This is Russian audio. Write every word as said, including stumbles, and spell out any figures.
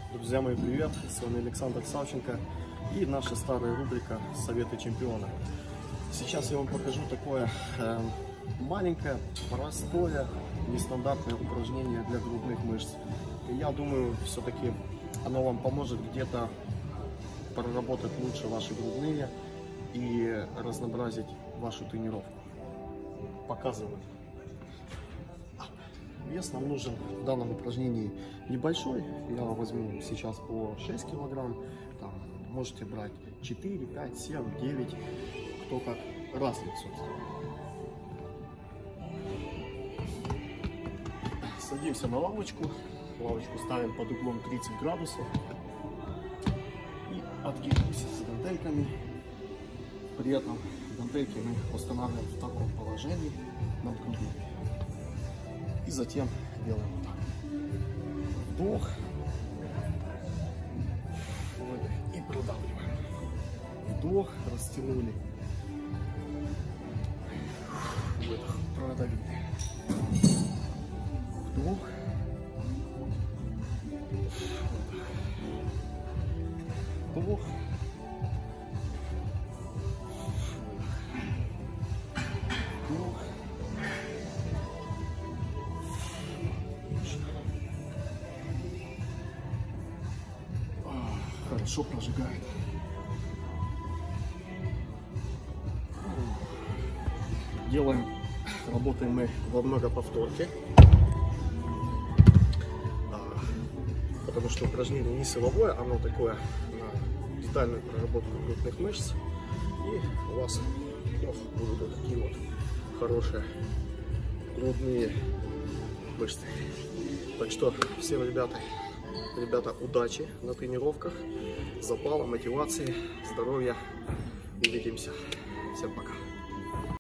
Друзья мои, привет! С вами Александр Савченко и наша старая рубрика «Советы чемпиона». Сейчас я вам покажу такое э, маленькое, простое, нестандартное упражнение для грудных мышц. И я думаю, все-таки оно вам поможет где-то проработать лучше ваши грудные и разнообразить вашу тренировку. Показываю. Вес нам нужен в данном упражнении небольшой. Я возьму сейчас по шесть килограмм. Там можете брать четыре, пять, семь, девять. Кто как развит, собственно. Садимся на лавочку. Лавочку ставим под углом тридцать градусов. И откидываемся с гантельками. При этом гантельки мы устанавливаем в таком положении над грудью. И затем делаем вот так. Вдох. Выдох. И продавливаем. Вдох. Растянули. Выдох. Продавили. Вдох. Вдох. Вдох. Хорошо прожигает. Делаем, работаем мы во многоповторке, потому что упражнение не силовое, оно такое на детальную проработку грудных мышц. И у вас ох, будут вот такие вот хорошие грудные мышцы. Так что всем ребята, ребята, удачи на тренировках, запала, мотивации, здоровья. Увидимся. Всем пока.